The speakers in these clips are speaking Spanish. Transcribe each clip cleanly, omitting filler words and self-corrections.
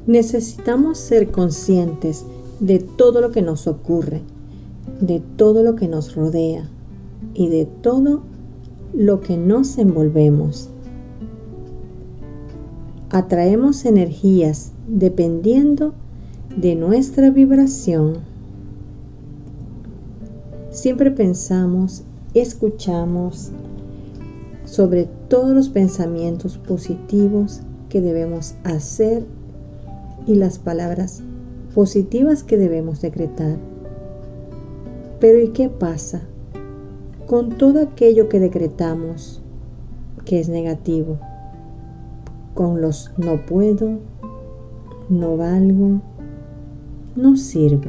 Necesitamos ser conscientes de todo lo que nos ocurre, de todo lo que nos rodea y de todo lo que nos envolvemos. Atraemos energías dependiendo de nuestra vibración. Siempre pensamos, escuchamos sobre todos los pensamientos positivos que debemos hacer y las palabras positivas que debemos decretar. Pero ¿y qué pasa con todo aquello que decretamos que es negativo? Con los no puedo, no valgo, no sirvo.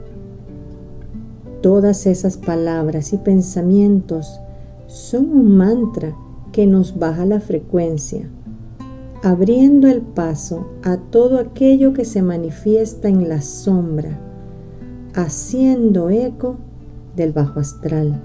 Todas esas palabras y pensamientos son un mantra que nos baja la frecuencia, abriendo el paso a todo aquello que se manifiesta en la sombra, haciendo eco del bajo astral.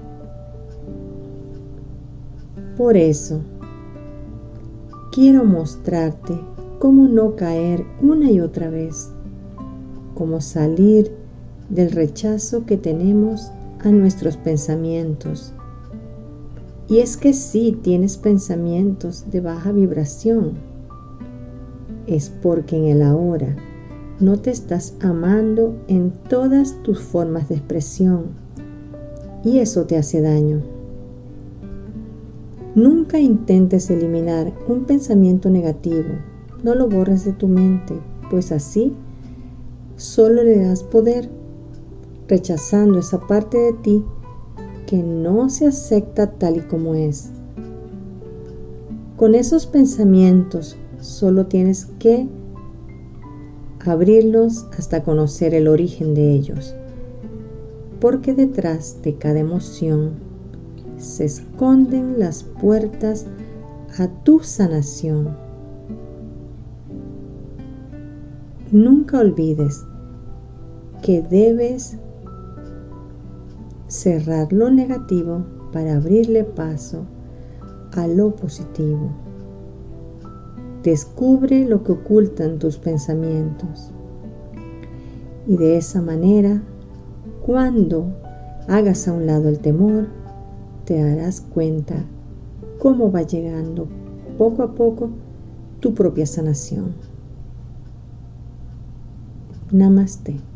Por eso, quiero mostrarte cómo no caer una y otra vez, cómo salir del rechazo que tenemos a nuestros pensamientos. Y es que sí tienes pensamientos de baja vibración, es porque en el ahora no te estás amando en todas tus formas de expresión y eso te hace daño. Nunca intentes eliminar un pensamiento negativo, no lo borres de tu mente, pues así solo le das poder, rechazando esa parte de ti que no se acepta tal y como es. Con esos pensamientos solo tienes que abrirlos hasta conocer el origen de ellos, porque detrás de cada emoción se esconden las puertas a tu sanación. Nunca olvides que debes cerrar lo negativo para abrirle paso a lo positivo. Descubre lo que ocultan tus pensamientos y de esa manera, cuando hagas a un lado el temor, te darás cuenta cómo va llegando poco a poco tu propia sanación. Namaste.